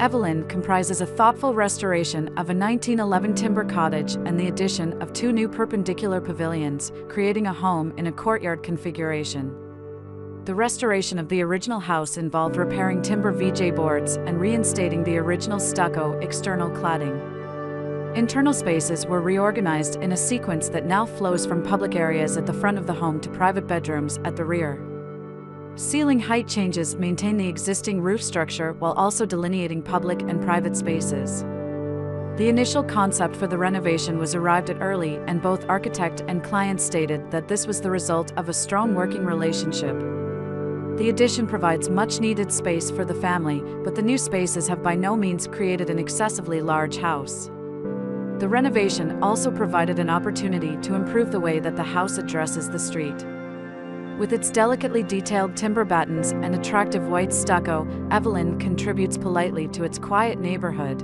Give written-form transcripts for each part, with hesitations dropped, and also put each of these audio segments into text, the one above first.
Evelyn comprises a thoughtful restoration of a 1911 timber cottage and the addition of 2 new perpendicular pavilions, creating a home in a courtyard configuration. The restoration of the original house involved repairing timber VJ boards and reinstating the original stucco external cladding. Internal spaces were reorganized in a sequence that now flows from public areas at the front of the home to private bedrooms at the rear. Ceiling height changes maintain the existing roof structure while also delineating public and private spaces. The initial concept for the renovation was arrived at early, and both architect and client stated that this was the result of a strong working relationship. The addition provides much-needed space for the family, but the new spaces have by no means created an excessively large house. The renovation also provided an opportunity to improve the way that the house addresses the street. With its delicately detailed timber battens and attractive white stucco, Evelyn contributes politely to its quiet neighborhood.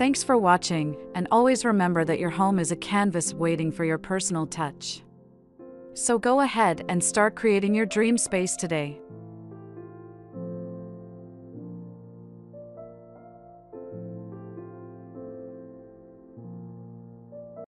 Thanks for watching, and always remember that your home is a canvas waiting for your personal touch. So go ahead and start creating your dream space today.